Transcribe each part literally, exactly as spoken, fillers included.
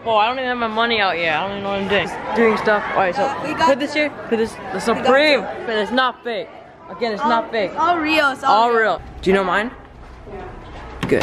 Oh, I don't even have my money out yet. I don't even know what I'm doing. Doing stuff. All right, so put this here. Put this. The Supreme. But it's not fake. Again, it's all, not fake. It's all real. It's all, all real. real. Do you know mine? Yeah. Good.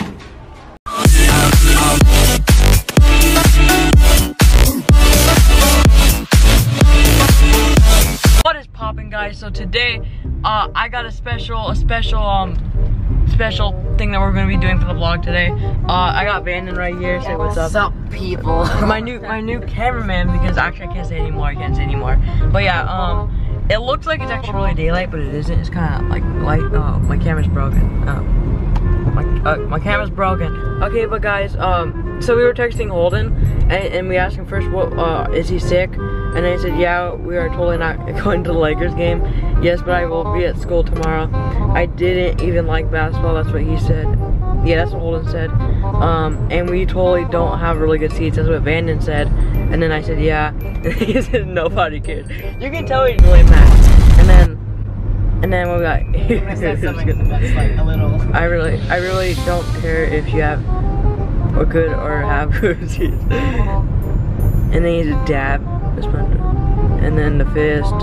What is poppin', guys? So today, uh, I got a special, a special, um, special thing that we're gonna be doing for the vlog today. Uh, I got Vanden right here. Say what's up. What's up, people? my new, my new cameraman. Because actually, I can't say anymore. I can't say anymore. But yeah, um, it looks like it's actually really daylight, but it isn't. It's kind of like light. Oh, my camera's broken. Oh. My, uh, my camera's broken. Okay, but guys, um, so we were texting Holden, and, and we asked him first, what, uh, is he sick? And then he said, yeah, we are totally not going to the Lakers game. Yes, but I will be at school tomorrow. I didn't even like basketball, that's what he said. Yeah, that's what Holden said. Um, and we totally don't have really good seats, that's what Vanden said. And then I said, yeah. And he said, nobody cares. You can tell he's really mad. And then, and then we got, that's like a little. I really, I really don't care if you have or good or have good seats. And then he's a dab. And then the fist.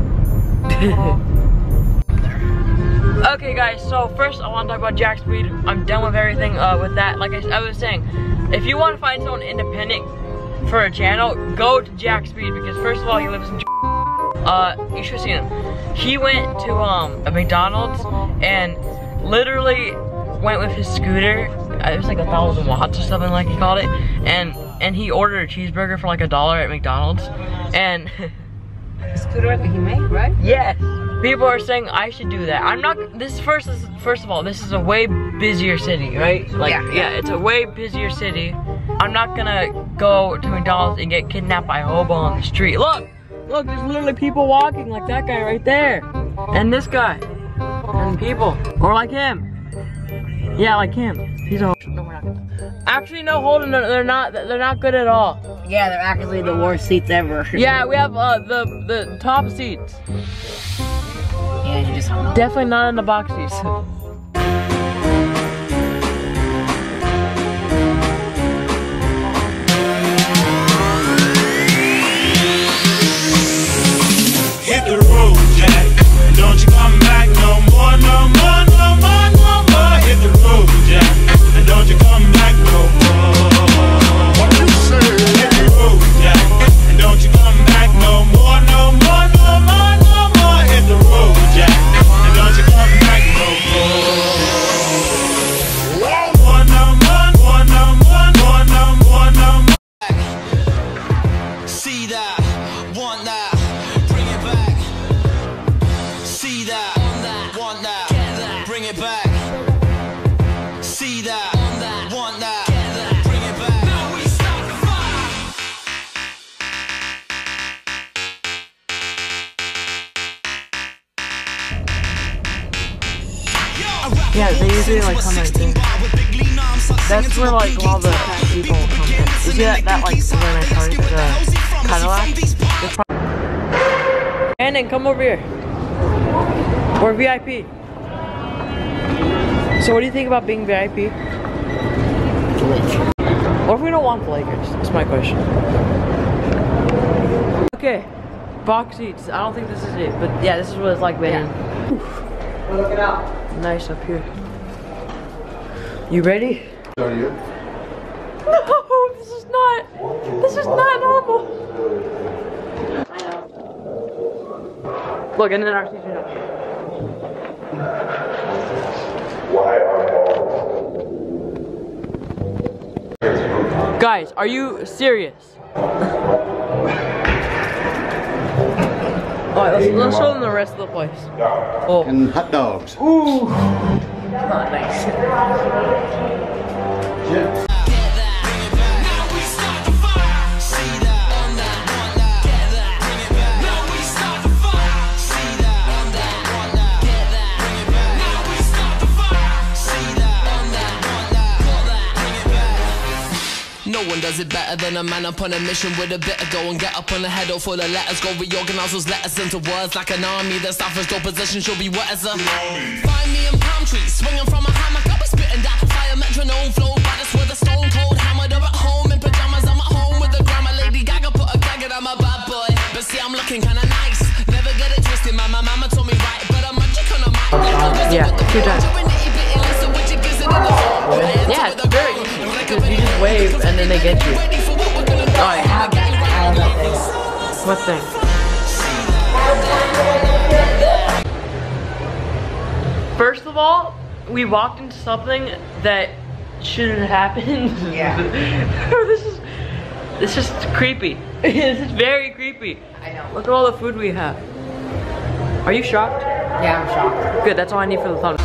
Okay, guys, so first I want to talk about Jack Speed. I'm done with everything uh, with that. Like I, I was saying, if you want to find someone independent for a channel, go to Jack Speed, because first of all, he lives in uh, you should have seen him. He went to um, a McDonald's and literally went with his scooter. It was like a thousand watts or something, like he called it, and and he ordered a cheeseburger for like a dollar at McDonald's, and the scooter that he made, right? Yes. People are saying I should do that. I'm not. This first is first of all, this is a way busier city, right? Like yeah, yeah, it's a way busier city. I'm not gonna go to McDonald's and get kidnapped by a hobo on the street. Look, look, there's literally people walking like that guy right there, and this guy, and people, or like him. Yeah, like him. He's a. No, we're not gonna. Actually, no, Holden. They're not. They're not good at all. Yeah, they're actually the worst seats ever. Yeah, we have uh, the the top seats. Yeah, you just hung up. Definitely not in the box seats. Hit the road, Jack. Don't you come back no more, no more, no more, no more. Hit the road, Jack. And don't you come back no more. What you say? Hit the road, Jack. And don't you come back no more, no more, no more, no more. Hit the road, Jack. And don't you come back no more. One no more, one no more, one no more, no more. See that, want that. See that, want that, bring it back. See that, want that, bring it back. Now we start the fire. Yeah, they usually like come like this. That's where like all the people come in. You see that, that like when I started the Cadillac? And then come over here. We're V I P. So what do you think about being V I P? What if we don't want the Lakers? That's my question. Okay, box seats. I don't think this is it, but yeah, this is what it's like, man. Yeah. Look it out. Nice up here. You ready? Are you? No, this is not. This is not normal. Look, and then our seats are down. Guys, are you serious? Alright, let's, let's show them the rest of the place. Oh. And hot dogs. Ooh. Nice. Yeah. No one does it better than a man up on a mission with a bit of go and get up on a head full of letters. Go reorganize those letters into words like an army. The suffers no position should be wet as a find me in palm trees, swinging from a hammock. I'll be spitting that fire metronome flow, but it's with a stone cold hammer. They're at home in pajamas. I'm at home with a looking kinda nice. Never get it twisted, my, my mama told me right, but I'm munching on a mic. Yeah, two times. Yeah, it's very easy because you just wave and then they get you. Oh yeah. What thing? First of all, we walked into something that shouldn't have happened. Yeah. This is this is creepy. This is very creepy. I know. Look at all the food we have. Are you shocked? Yeah, I'm shocked. Good, that's all I need for the thumbnail.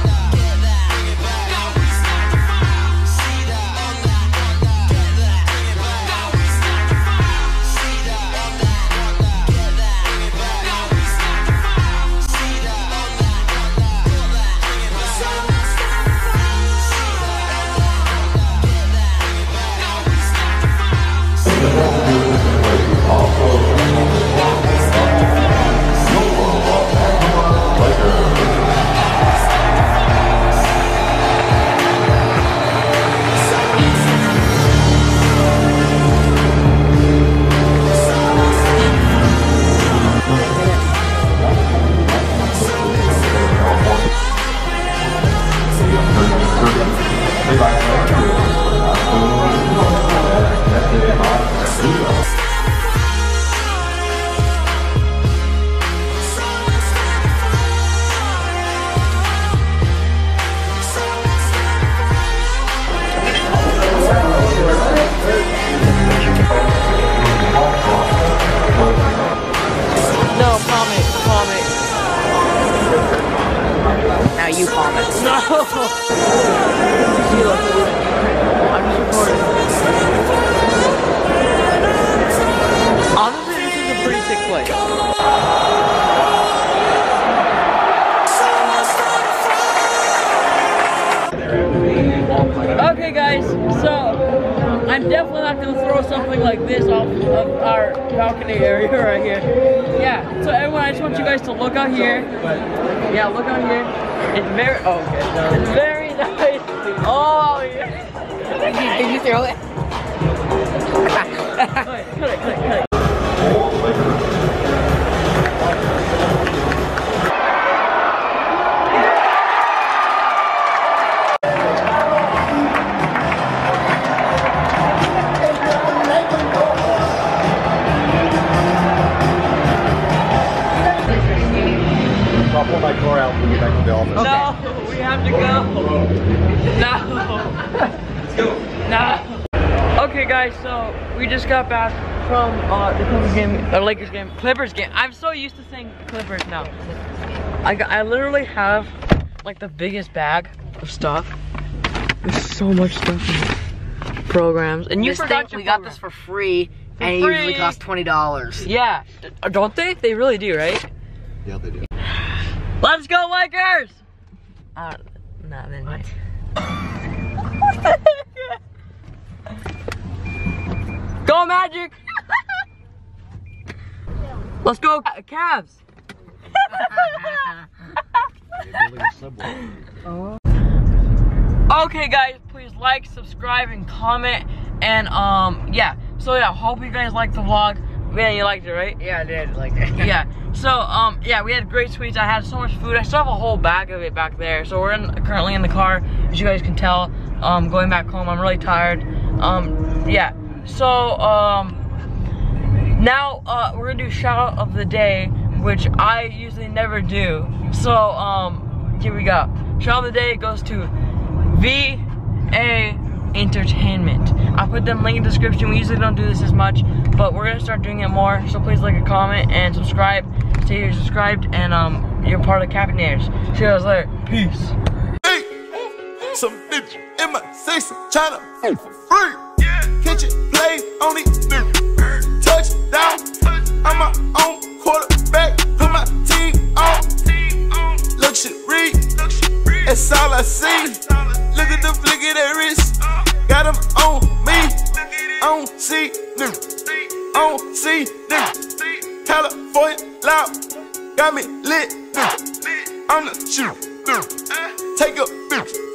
Now you comment. No! I'm just recording. Honestly, this is a pretty sick place. Okay guys, so I'm definitely not gonna throw something like this off of our balcony area right here. Yeah, so everyone, I just want you guys to look out here. Yeah, look out here. It's very, oh, okay. It's very nice. Oh, yeah. Did you, did you throw it? Cut it, cut it, cut it, cut it. I'll pull my car out when we get back to the office. No, we have to go. No. Let's go. No. Okay, guys, so we just got back from uh, the Clippers game, or Lakers game, Clippers game. I'm so used to saying Clippers now. I got, I literally have like the biggest bag of stuff. There's so much stuff in it. Programs, and you This forgot thing, your we got program. this for free, For and it free. usually costs twenty dollars. Yeah, don't they? They really do, right? Yeah, they do. Let's go, Lakers! Uh, no, then what? Go, Magic! Let's go, Cavs! Okay, guys, please like, subscribe, and comment, and um, yeah. So yeah, hope you guys liked the vlog. Man, you liked it, right? Yeah, I did. Like it. Yeah. So um, yeah, we had great sweets. I had so much food. I still have a whole bag of it back there. So we're in, currently in the car, as you guys can tell. Um, going back home. I'm really tired. Um, yeah. So um, now uh, we're gonna do shout out of the day, which I usually never do. So um, here we go. Shout out of the day goes to V A Entertainment. I'll put them link in the description. We usually don't do this as much, but we're gonna start doing it more. So please like a comment and subscribe. Say you're subscribed and um you're part of Captainators. See you guys later. Peace. Hey, some bitch in my section tryna fuck for free. Catch it, play on it, touchdown. I'm my own quarterback, put my team on. Luxury, that's all I see. Look at the flick of that wrist, got them on me. On C, nigga, on C, nigga. California loud, got me lit, nigga. I'm the shooter, nigga. Take a bitch.